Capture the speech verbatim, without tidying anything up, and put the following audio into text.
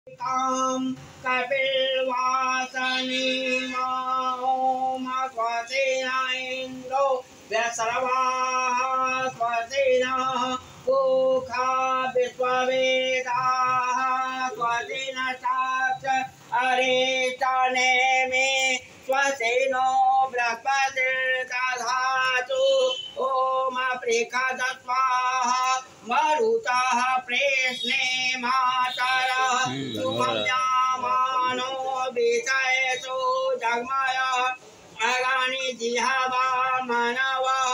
काम कपिलवासनी ओम स्वस्तिन इंद्रो व्यसर्वाः स्वस्तिन पूषा विश्ववेदाः स्वस्तिन साक्ष अरिष्टनेमि स्वस्तिनो बृहस्पतिर्दधातु ओम पृषदस्वाहा मरुतः प्रेष्णे मातरः सुमन्यामानो विषयसु जग्मय अगानि जिह्वा मनवः